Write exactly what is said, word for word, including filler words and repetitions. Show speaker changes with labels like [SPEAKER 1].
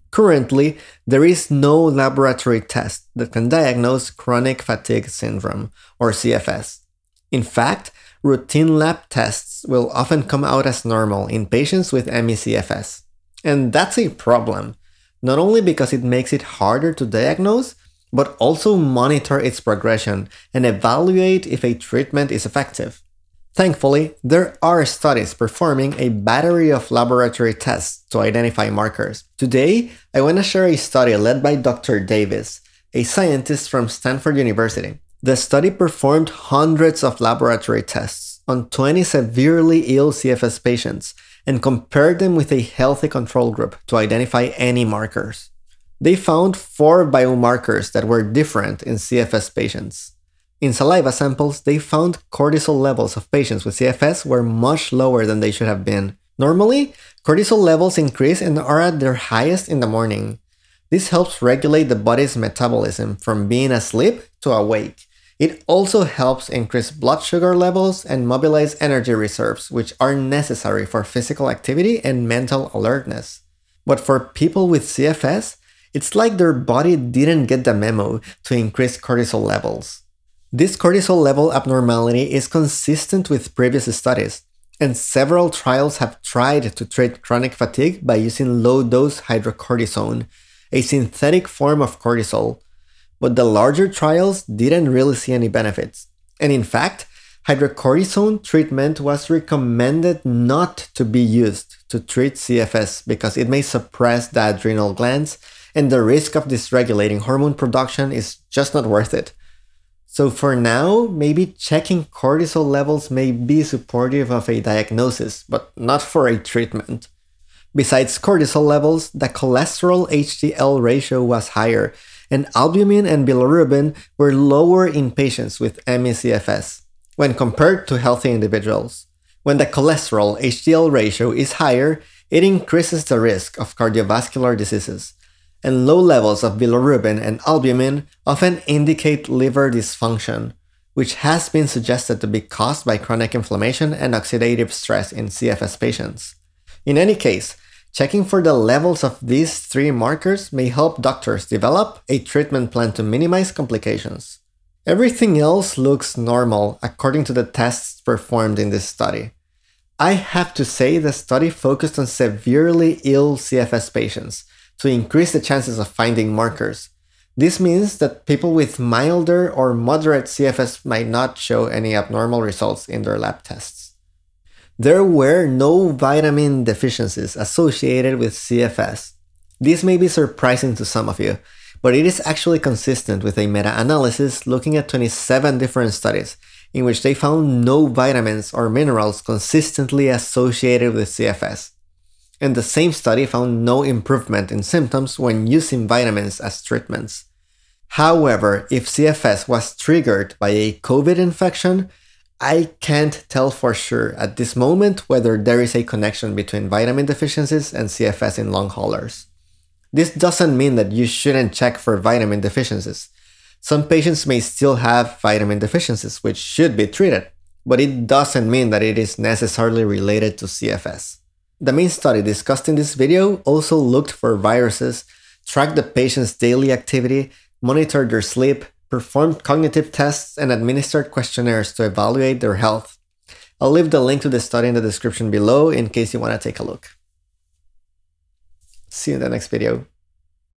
[SPEAKER 1] Currently, there is no laboratory test that can diagnose chronic fatigue syndrome, or C F S. In fact, routine lab tests will often come out as normal in patients with M E C F S. And that's a problem, not only because it makes it harder to diagnose, but also monitor its progression and evaluate if a treatment is effective. Thankfully, there are studies performing a battery of laboratory tests to identify markers. Today, I want to share a study led by Doctor Davis, a scientist from Stanford University. The study performed hundreds of laboratory tests on twenty severely ill C F S patients and compared them with a healthy control group to identify any markers. They found four biomarkers that were different in C F S patients. In saliva samples, they found cortisol levels of patients with C F S were much lower than they should have been. Normally, cortisol levels increase and are at their highest in the morning. This helps regulate the body's metabolism from being asleep to awake. It also helps increase blood sugar levels and mobilize energy reserves, which are necessary for physical activity and mental alertness. But for people with C F S, it's like their body didn't get the memo to increase cortisol levels. This cortisol level abnormality is consistent with previous studies, and several trials have tried to treat chronic fatigue by using low-dose hydrocortisone, a synthetic form of cortisol. But the larger trials didn't really see any benefits. And in fact, hydrocortisone treatment was recommended not to be used to treat C F S because it may suppress the adrenal glands, and the risk of dysregulating hormone production is just not worth it. So for now, maybe checking cortisol levels may be supportive of a diagnosis, but not for a treatment. Besides cortisol levels, the cholesterol H D L ratio was higher, and albumin and bilirubin were lower in patients with M E C F S when compared to healthy individuals. When the cholesterol H D L ratio is higher, it increases the risk of cardiovascular diseases, and low levels of bilirubin and albumin often indicate liver dysfunction, which has been suggested to be caused by chronic inflammation and oxidative stress in C F S patients. In any case, checking for the levels of these three markers may help doctors develop a treatment plan to minimize complications. Everything else looks normal according to the tests performed in this study. I have to say the study focused on severely ill C F S patients to increase the chances of finding markers. This means that people with milder or moderate C F S might not show any abnormal results in their lab tests. There were no vitamin deficiencies associated with C F S. This may be surprising to some of you, but it is actually consistent with a meta-analysis looking at twenty-seven different studies in which they found no vitamins or minerals consistently associated with C F S. And the same study found no improvement in symptoms when using vitamins as treatments. However, if C F S was triggered by a COVID infection, I can't tell for sure at this moment whether there is a connection between vitamin deficiencies and C F S in long haulers. This doesn't mean that you shouldn't check for vitamin deficiencies. Some patients may still have vitamin deficiencies which should be treated, but it doesn't mean that it is necessarily related to C F S. The main study discussed in this video also looked for viruses, tracked the patient's daily activity, monitored their sleep, performed cognitive tests, and administered questionnaires to evaluate their health. I'll leave the link to the study in the description below in case you want to take a look. See you in the next video.